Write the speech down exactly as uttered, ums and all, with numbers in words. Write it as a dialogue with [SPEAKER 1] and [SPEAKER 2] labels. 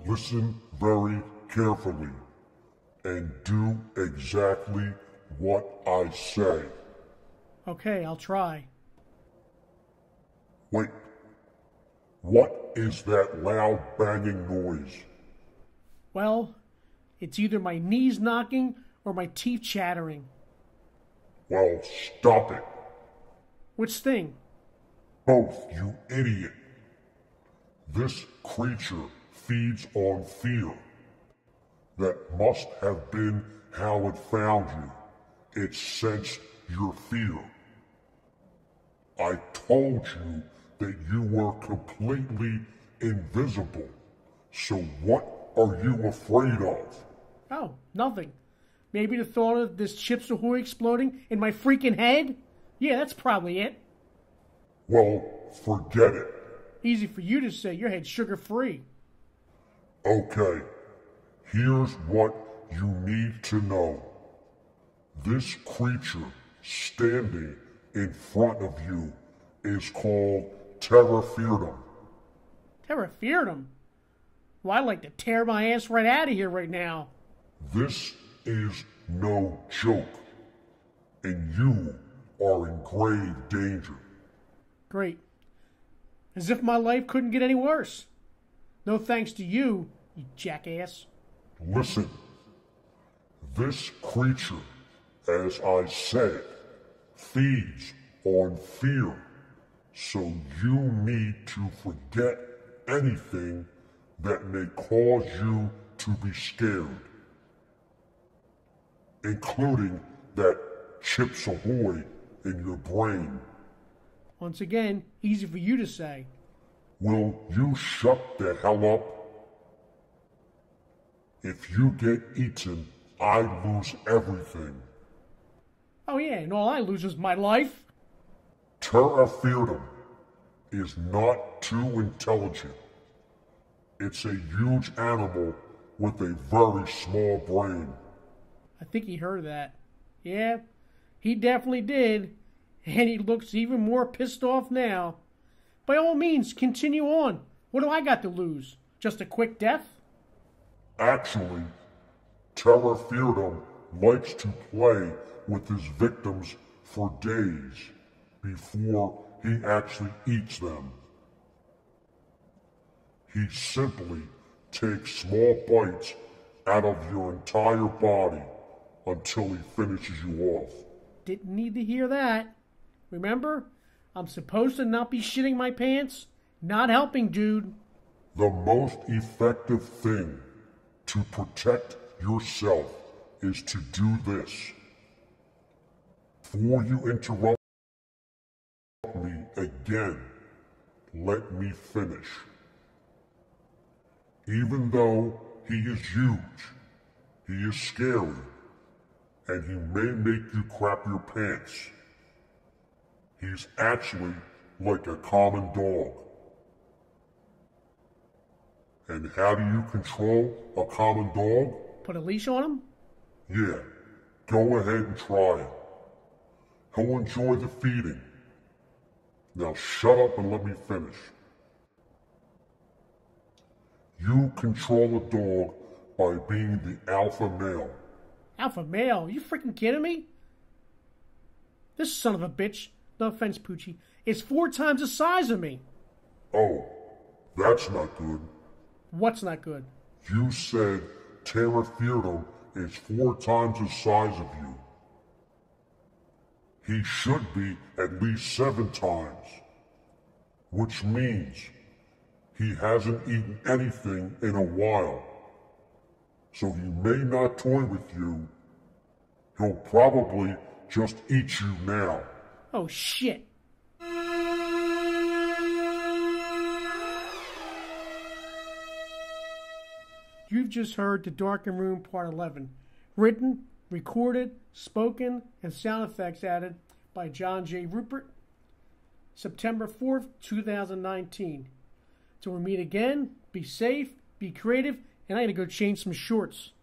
[SPEAKER 1] listen very carefully and do exactly what I say.
[SPEAKER 2] Okay, I'll try.
[SPEAKER 1] Wait. What is that loud banging noise?
[SPEAKER 2] Well, it's either my knees knocking or my teeth chattering.
[SPEAKER 1] Well, stop it.
[SPEAKER 2] Which thing?
[SPEAKER 1] Both, you idiot. This creature feeds on fear. That must have been how it found you. It sensed your fear. I told you that you were completely invisible. So what are you afraid of?
[SPEAKER 2] Oh, nothing. Maybe the thought of this Chips Ahoy exploding in my freaking head? Yeah, that's probably it.
[SPEAKER 1] Well, forget it.
[SPEAKER 2] Easy for you to say. Your head's sugar-free.
[SPEAKER 1] Okay, here's what you need to know. This creature standing in front of you is called Terra Feardum.
[SPEAKER 2] Terra Feardum? Well, I'd like to tear my ass right out of here right now.
[SPEAKER 1] This is no joke, and you are in grave danger.
[SPEAKER 2] Great. As if my life couldn't get any worse. No thanks to you, you jackass.
[SPEAKER 1] Listen, this creature, as I said, feeds on fear. So you need to forget anything that may cause you to be scared. Including that Chips Ahoy in your brain.
[SPEAKER 2] Once again, easy for you to say.
[SPEAKER 1] Will you shut the hell up? If you get eaten, I lose everything.
[SPEAKER 2] Oh yeah, and all I lose is my life?
[SPEAKER 1] Terra Feardum is not too intelligent. It's a huge animal with a very small brain.
[SPEAKER 2] I think he heard that. Yeah, he definitely did. And he looks even more pissed off now. By all means, continue on. What do I got to lose? Just a quick death?
[SPEAKER 1] Actually, Terra Feardum likes to play with his victims for days before he actually eats them. He simply takes small bites out of your entire body until he finishes you off.
[SPEAKER 2] Didn't need to hear that. Remember? I'm supposed to not be shitting my pants? Not helping, dude.
[SPEAKER 1] The most effective thing to protect yourself is to do this. Before you interrupt me again, let me finish. Even though he is huge, he is scary, and he may make you crap your pants. He's actually like a common dog. And how do you control a common dog?
[SPEAKER 2] Put a leash on him?
[SPEAKER 1] Yeah, go ahead and try it. He'll enjoy the feeding. Now shut up and let me finish. You control a dog by being the alpha male.
[SPEAKER 2] Alpha male? Are you freaking kidding me? This son of a bitch, no offense, Poochie, is four times the size of me.
[SPEAKER 1] Oh, that's not good.
[SPEAKER 2] What's not good?
[SPEAKER 1] You said Terra Feardum is four times the size of you. He should be at least seven times. Which means he hasn't eaten anything in a while. So he may not toy with you. He'll probably just eat you now.
[SPEAKER 2] Oh, shit. You've just heard The Darkened Room Part eleven. Written, recorded, spoken, and sound effects added by John J. Ruppert. September fourth, two thousand nineteen. Till we meet again, be safe, be creative, and I gotta go change some shorts.